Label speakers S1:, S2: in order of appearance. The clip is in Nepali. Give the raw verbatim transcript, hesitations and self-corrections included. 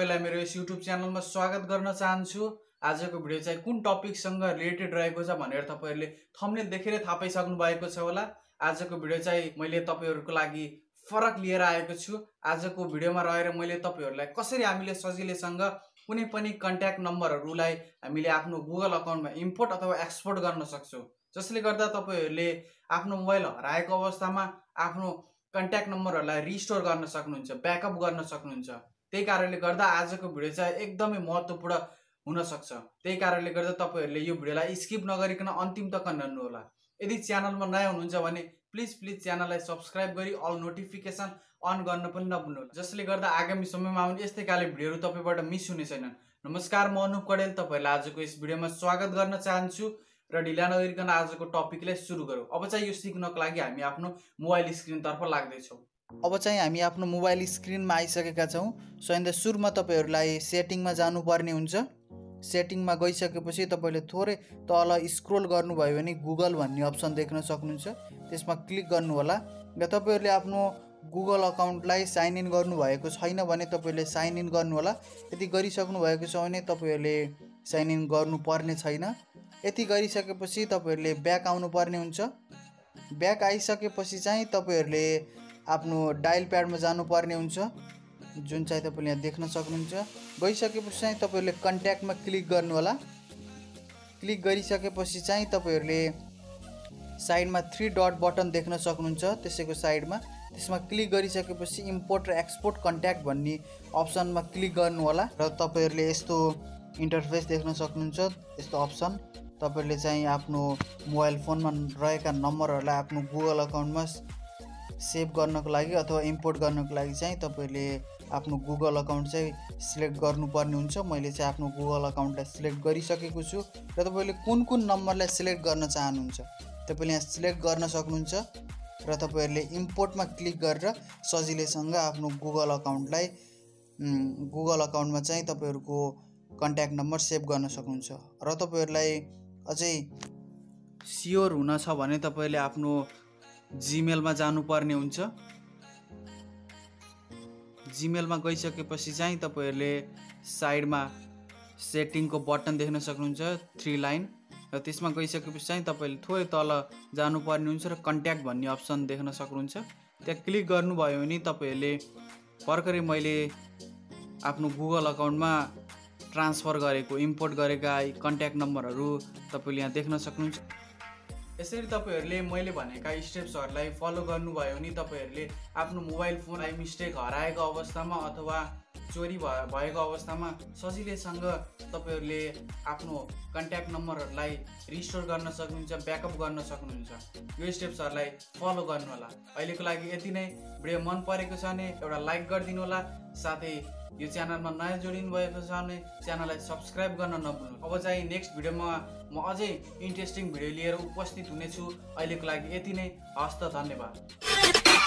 S1: तपाईलाई मेरो यस YouTube च्यानलमा स्वागत गर्न चाहन्छु। आजको भिडियो चाहिँ कुन टपिकसँग रिलेटेड रहेको छ भनेर तपाईहरुले थम्बनेल देखेर थाहा पाइसक्नु भएको छ होला। आजको भिडियो चाहिँ मैले तपाईहरुको लागि फरक लिएर आएको छु। आजको भिडियोमा रहेर मैले तपाईहरुलाई कसरी हामीले सजिलैसँग कुनै पनि कन्ट्याक्ट नम्बरहरुलाई हामीले आफ्नो गुगल अकाउन्टमा इम्पोर्ट अथवा एक्सपोर्ट गर्न सक्छौं, जसले गर्दा तपाईहरुले आफ्नो मोबाइल हराएको अवस्थामा आफ्नो कन्ट्याक्ट नम्बरहरुलाई रिस्टोर गर्न सक्नुहुन्छ, ब्याकअप गर्न सक्नुहुन्छ। त्यही कारणले गर्दा आजको भिडियो चाहिँ एकदमै महत्त्वपूर्ण हुन सक्छ। त्यही कारणले गर्दा तपाईहरुले यो भिडियोलाई स्किप नगरिकन अन्तिम तक हेर्नु होला। यदि च्यानलमा नयाँ हुनुहुन्छ भने प्लिज प्लिज च्यानललाई सब्स्क्राइब गरी अल नोटिफिकेसन अन गर्न पनि नभुल्नुहोला, जसले गर्दा आगामी समयमा आउने यस्तै खाले भिडियोहरु तपाईबाट मिस हुने छैनन्। नमस्कार, म अनुप कडेल तपाईहरुलाई आजको यस भिडियोमा स्वागत गर्न चाहन्छु र ढिला नगरिकन आजको टपिकलाई सुरु गरौँ। अब चाहिँ यो सिक्नको लागि हामी आफ्नो मोबाइल स्क्रिनतर्फ लाग्दै छौं। अब चाहिँ हामी आफ्नो मोबाइल स्क्रिनमा आइसकेका छौं। सबैभन्दा सुरुमा तपाईहरुलाई सेटिङमा जानुपर्ने हुन्छ। सेटिङमा गइसकेपछि तपाईले थोरै तल स्क्रोल गर्नुभयो भने गुगल भन्ने अप्सन देख्न सक्नुहुन्छ, त्यसमा क्लिक गर्नु होला। र तपाईहरुले आफ्नो गुगल अकाउन्टलाई साइन इन गर्नु भएको छैन भने तपाईले साइन इन गर्नु होला। यदि गरिसक्नु भएको छ भने तपाईहरुले साइन इन गर्नु पर्ने छैन। यति गरिसकेपछि तपाईहरुले ब्याक आउनु पर्ने हुन्छ। ब्याक आइसकेपछि चाहिँ तपाईहरुले आफ्नो डायल प्याडमा जानु पर्ने हुन्छ, जुन चाहिँ तपाईले यहाँ देख्न सक्नुहुन्छ। गइसकेपछि चाहिँ तपाईहरुले कन्ट्याक्टमा क्लिक गर्नु होला। क्लिक गरिसकेपछि चाहिँ तपाईहरुले साइडमा थ्री डट बटन देख्न सक्नुहुन्छ, त्यसैको साइडमा त्यसमा क्लिक गरिसकेपछि इम्पोर्ट र एक्सपोर्ट कन्ट्याक्ट भन्ने अप्सनमा क्लिक गर्नु होला। र तपाईहरुले यस्तो इन्टरफेस देख्न सक्नुहुन्छ, यस्तो अप्सन। तपाईहरुले चाहिँ आफ्नो मोबाइल फोनमा रहेका नम्बरहरुलाई आफ्नो गुगल अकाउन्टमा सेभ गर्नको लागि अथवा इम्पोर्ट गर्नको लागि चाहिँ तपाईहरुले आफ्नो गुगल अकाउन्ट चाहिँ सिलेक्ट गर्नुपर्ने हुन्छ। मैले चाहिँ आफ्नो गुगल अकाउन्टलाई सिलेक्ट गरिसकेको छु। र तपाईले कुन कुन नम्बरलाई सिलेक्ट गर्न चाहनुहुन्छ तपाईले यहाँ सिलेक्ट गर्न सक्नुहुन्छ। र तपाईहरुले इम्पोर्टमा क्लिक गरेर सजिलैसँग आफ्नो गुगल अकाउन्टलाई गुगल अकाउन्टमा चाहिँ तपाईहरुको कन्ट्याक्ट नम्बर सेभ गर्न सक्नुहुन्छ। र तपाईहरुलाई अझै स्योर हुन छ भने तपाईले आफ्नो जीमेलमा जानुपर्ने हुन्छ। जीमेलमा गइसकेपछि चाहिँ तपाईहरुले साइडमा सेटिङको बटन देख्न सक्नुहुन्छ, थ्री लाइन। र त्यसमा गइसकेपछि चाहिँ तपाईले थोरै तल जानुपर्ने हुन्छ र कन्ट्याक्ट भन्ने अप्सन देख्न सक्नुहुन्छ। त्यहाँ क्लिक गर्नुभयो भने तपाईहरुले भर्खरै मैले आफ्नो गुगल अकाउन्टमा ट्रान्सफर गरेको इम्पोर्ट गरेका कन्ट्याक्ट नम्बरहरु तपाईले यहाँ देख्न सक्नुहुन्छ। यसरी तपाईहरुले मैले भनेका स्टेप्सहरुलाई फलो गर्नुभयो भने तपाईहरुले आफ्नो मोबाइल फोनलाई मिस्टेक हराएको अवस्थामा अथवा चोरी भएको अवस्थामा सजिलैसँग तपाईहरुले आफ्नो कन्ट्याक्ट नम्बरहरुलाई रिस्टोर गर्न सक्नुहुन्छ, ब्याकअप गर्न सक्नुहुन्छ। यो स्टेप्सहरुलाई फलो गर्नु होला। अहिलेको लागि यति नै। भिडियो मन परेको छ भने एउटा लाइक गरिदिनु होला। साथै यो च्यानलमा नयाँ जोडिनु भएको छ भने च्यानललाई सब्स्क्राइब गर्न नभुल्नु। अब चाहिँ नेक्स्ट भिडियोमा म अझै इन्ट्रेस्टिङ भिडियो लिएर उपस्थित हुनेछु। अहिलेको लागि यति नै। हस्त, धन्यवाद।